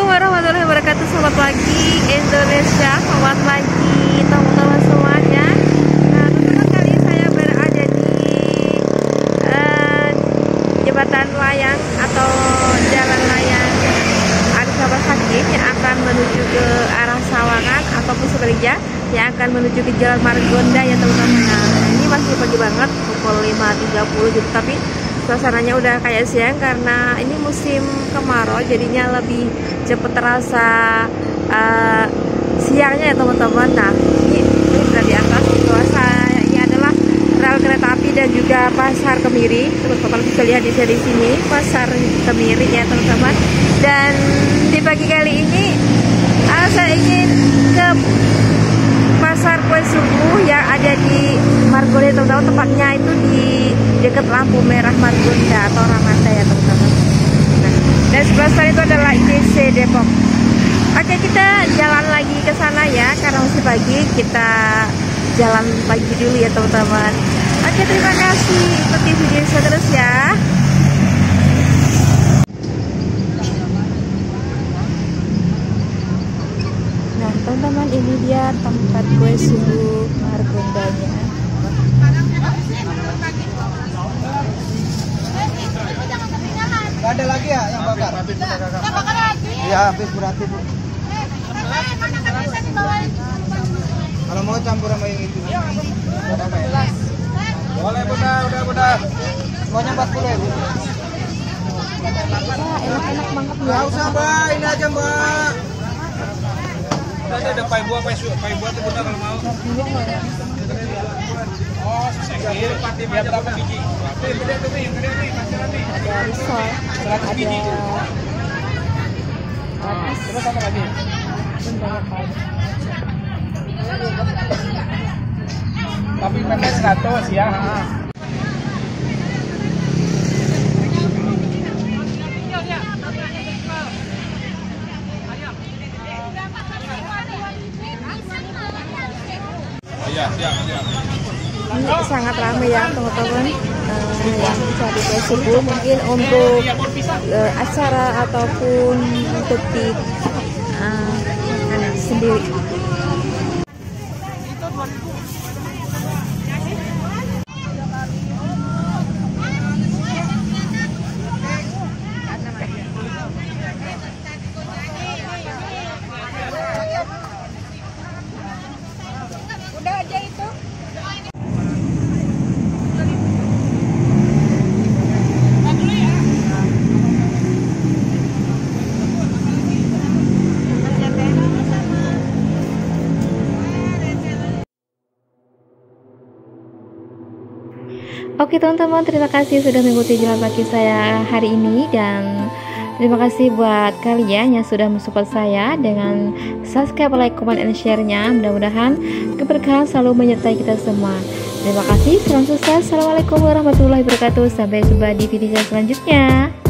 warahmatullahi wabarakatuh. Selamat pagi Indonesia, selamat pagi teman-teman semuanya. Nah, teman-teman, kali ini saya berada di jembatan layang atau jalan layang Adi Sabar Hakim yang akan menuju ke arah Sawangan ataupun sebaliknya yang akan menuju ke Jalan Margonda ya teman-teman. Nah, ini masih pagi banget, pukul 5.30 gitu, tapi suasananya udah kayak siang karena ini musim kemarau, jadinya lebih cepet terasa siangnya ya teman-teman. Nah, ini berada di atas kawasan ini adalah rel kereta api dan juga pasar Kemiri. Teman-teman bisa lihat di sini pasar Kemiri ya teman-teman. Dan di pagi kali ini saya ingin ke pasar kue subuh yang ada di Margonda teman-teman, tempatnya itu di dekat lampu merah Margonda atau Ramanda ya teman-teman. Nah, dan sebelah sana itu adalah ITC Depok. Oke, kita jalan lagi ke sana ya karena masih pagi, kita jalan pagi dulu ya teman-teman. Oke, terima kasih, ikuti video saya terus ya. Nah teman-teman, ini dia tempat kue subuh Margondanya. Gak ada lagi ya yang bakar? Iya, habis berarti Bu. Kalau mau campur sama yang itu. Boleh Bunda, udah Bunda. Semuanya 40 ya Bu. Enak-enak banget ya. Gak usah Mbak, ini aja Mbak. Ada pai buah tuh Bunda kalau mau. Oh, saya pati biar berapa biji? Gede tuh nih, gede nih, pacaran nih. Ada risol, ada Terus apa lagi? banyak banget. Tapi pepes 100 ya. Siap. Ini sangat ramai ya teman-teman, yang cari kue subuh mungkin untuk acara ataupun untuk di sendiri. Udah aja itu. Oke teman-teman, terima kasih sudah mengikuti jalan kaki saya hari ini, dan terima kasih buat kalian yang sudah mensupport saya dengan subscribe, like, comment, and share-nya. Mudah-mudahan keberkahan selalu menyertai kita semua. Terima kasih, salam sukses. Assalamualaikum warahmatullahi wabarakatuh. Sampai jumpa di video selanjutnya.